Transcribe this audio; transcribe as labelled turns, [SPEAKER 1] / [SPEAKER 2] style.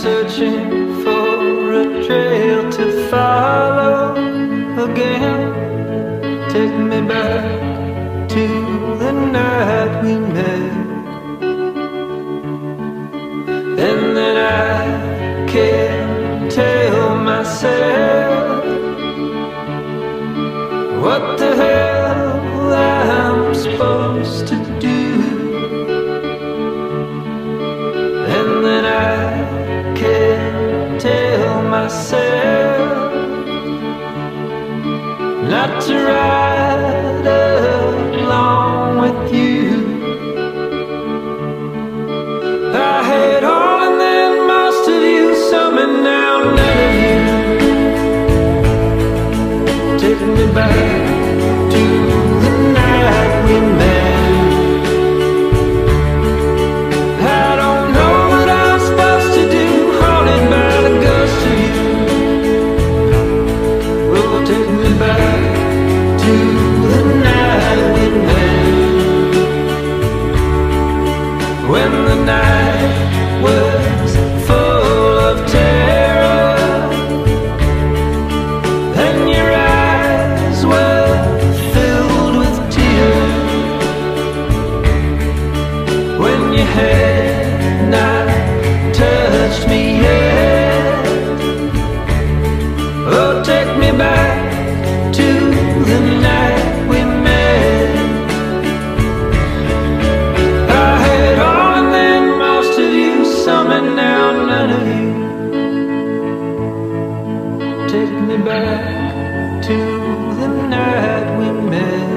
[SPEAKER 1] searching for a trail to follow again. Take me back to the night we met, and then I can't tell myself what the hell I'm supposed to do. And then I can't tell myself not to ride along with you. I had all and then most of you, some and now none of you. Take me back to the night we met. I don't know what I'm supposed to do, haunted by the ghost of you. Oh, take me back to the night we met, when the night was full of terror and your eyes were filled with tears, when you had not touched me yet. Oh, take me back to the night we met. I had all and then most of you, some and now none of you. Take me back to the night we met.